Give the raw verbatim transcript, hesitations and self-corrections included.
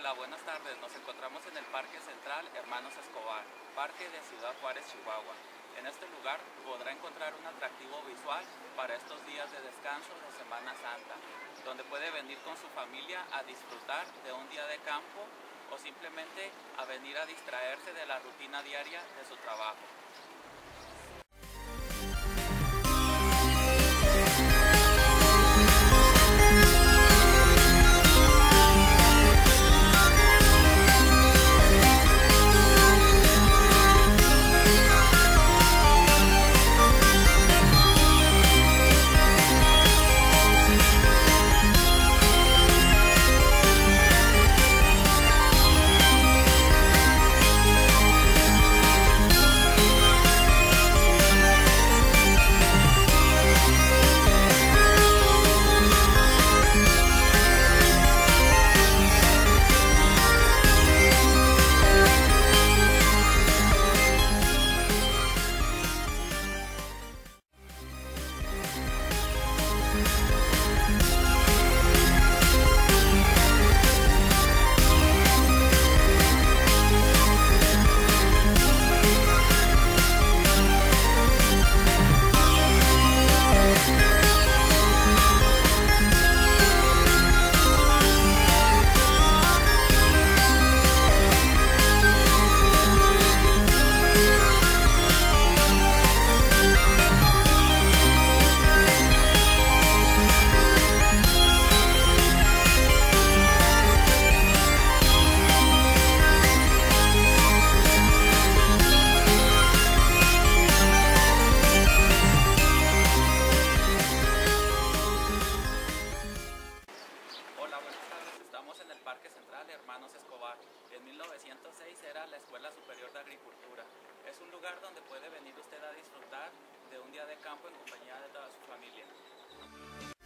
Hola, buenas tardes. Nos encontramos en el Parque Central Hermanos Escobar, Parque de Ciudad Juárez, Chihuahua. En este lugar podrá encontrar un atractivo visual para estos días de descanso de Semana Santa, donde puede venir con su familia a disfrutar de un día de campo o simplemente a venir a distraerse de la rutina diaria de su trabajo. Hola, buenas tardes. Estamos en el Parque Central Hermanos Escobar. En mil novecientos seis era la Escuela Superior de Agricultura. Es un lugar donde puede venir usted a disfrutar de un día de campo en compañía de toda su familia.